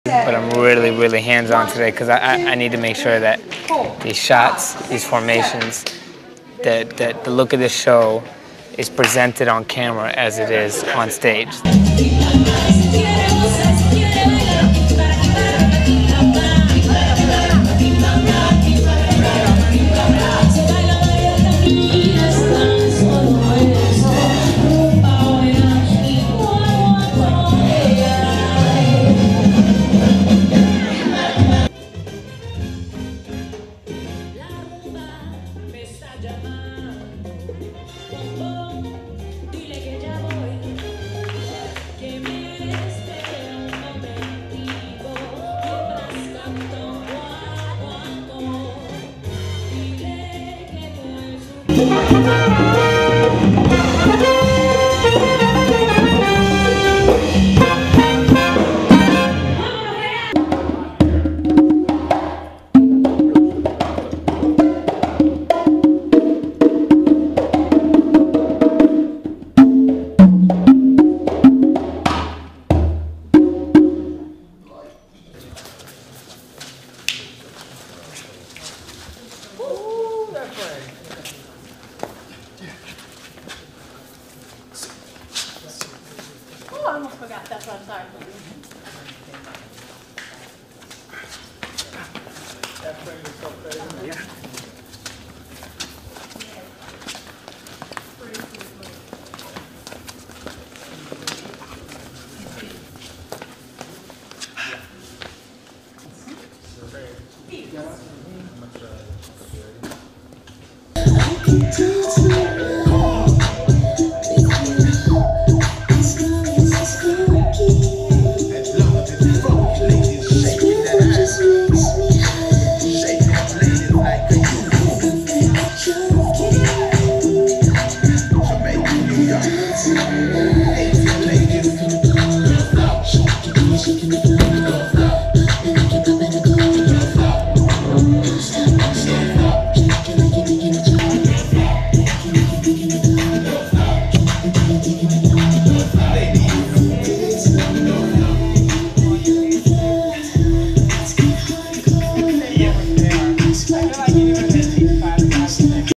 But I'm really hands-on today because I need to make sure that these shots, these formations, that the look of the show is presented on camera as it is on stage. Oh, I almost forgot. That's what I'm sorry. That frame is so crazy. Yeah. How much